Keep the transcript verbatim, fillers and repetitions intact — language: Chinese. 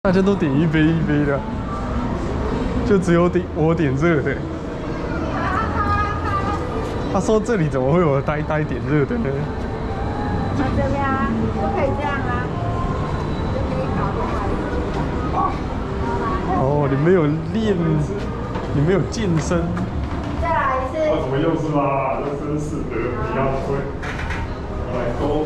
大家都点一杯一杯的，就只有点我点热的。他说这里怎么会有呆呆点热的呢？ 那这边啊，就可以这样啊，就可以搞出来。 哦，你没有练，你没有健身。 再来一次。 怎么又是啦？这真是的，你要会，我来勾。